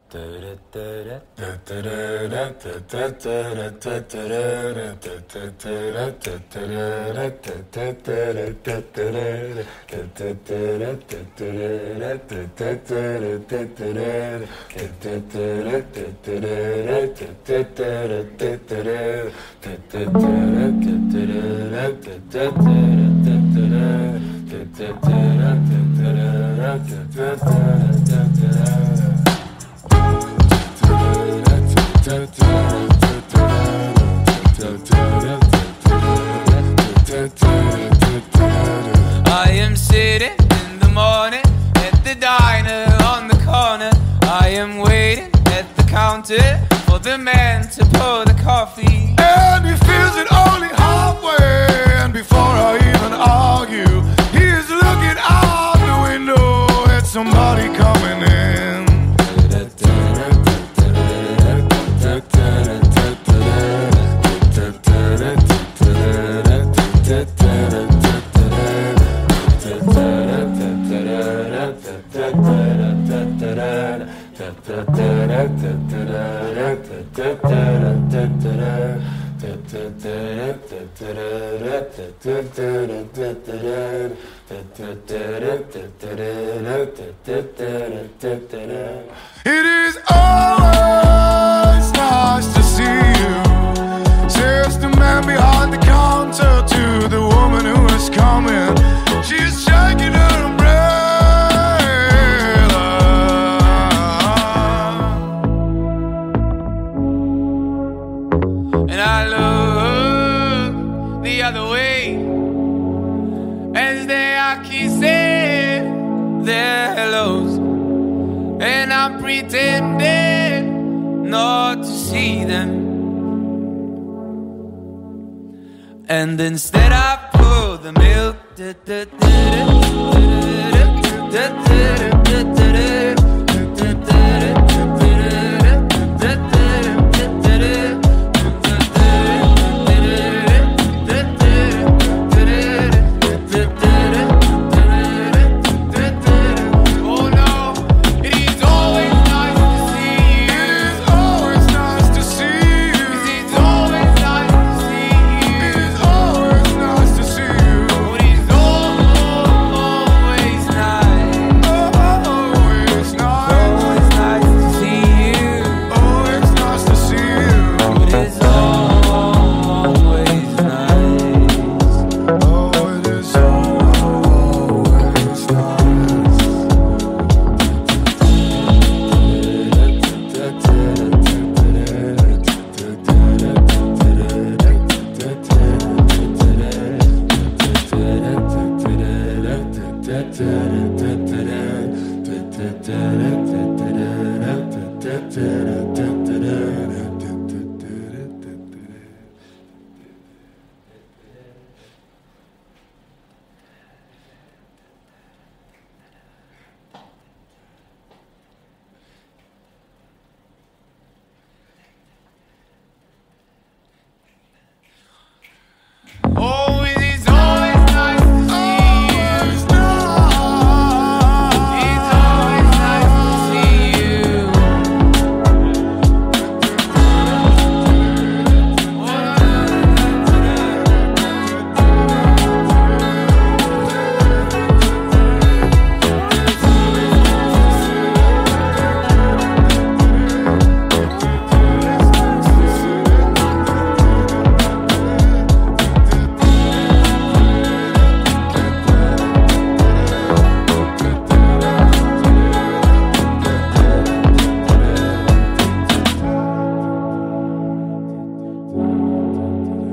I am sitting in the morning at the diner on the corner. I am waiting at the counter for the man to pour the coffee. And he feels it only halfway, and before I even argue, he is looking out the window at somebody coming in. It is always nice to see you, says the man behind the counter to the woman who is coming. She's shaking her umbrella, And I look the other way as they are kissing their hellos, and I'm pretending not to see them. And instead I pour the milk. Oh, it is always nice to see you. It's always nice to see you.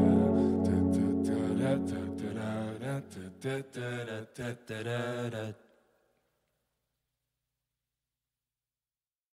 da da da da da da.